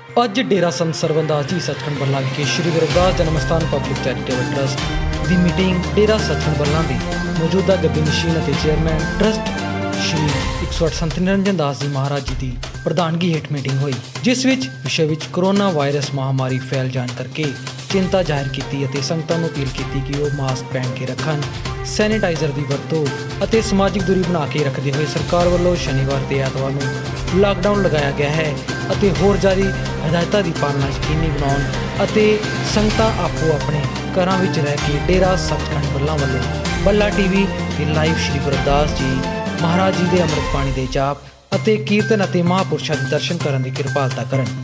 ਅੱਜ ਡੇਰਾ ਸੰਤ ਸਰਵਨਦਾਸ ਜੀ ਸੱਚਖੰਡ ਬੱਲਾ ਵਿਖੇ ਸ਼੍ਰੀ ਗੁਰੂ ਰਵਿਦਾਸ ਜਨਮ ਸਥਾਨ ਪਬਲਿਕ ਚੈਰੀਟੇਬਲ ਟਰਸਟ ਦੀ ਮੀਟਿੰਗ ਡੇਰਾ ਸੱਚਖੰਡ ਬੱਲਾ ਦੇ ਮੌਜੂਦਾ ਗੱਦੀ ਮਸ਼ੀਨ ਅਤੇ ਚੇਅਰਮੈਨ ਟਰਸਟ ਸ਼੍ਰੀ 108 ਸੰਤ ਨਿਰੰਜਨ ਦਾਸ ਜੀ ਮਹਾਰਾਜ ਜੀ ਦੀ ਪ੍ਰਧਾਨਗੀ ਹੇਠ ਮੀਟਿੰਗ ਹੋਈ, जिस विषय विच कोरोना वायरस महामारी फैल जाने करके चिंता जाहिर की और संगतां नूं अपील की कि वह मास्क पहन के रखन, सैनिटाइजर की वरतों और समाजिक दूरी बना के रखते हुए सरकार वालों शनिवार ते एतवार नूं लॉकडाउन लगाया गया है और होर जारी हिदायतों की पालना यकीनी बनाउण और संगतां आपो अपने घरां विच रह के डेरा सचखंड बल्ला वालों बल्ला टीवी ते लाइव श्री गुरु रविदास जी महाराज जी के अमृत पानी के जाप ਅਤੇ ਕੀਰਤਨ ਅਤੇ ਮਹਾਂਪੁਰਸ਼ਾਂ ਦੇ ਦਰਸ਼ਨ ਕਰਨ ਦੀ ਕਿਰਪਾਲਤਾ ਕਰਨ।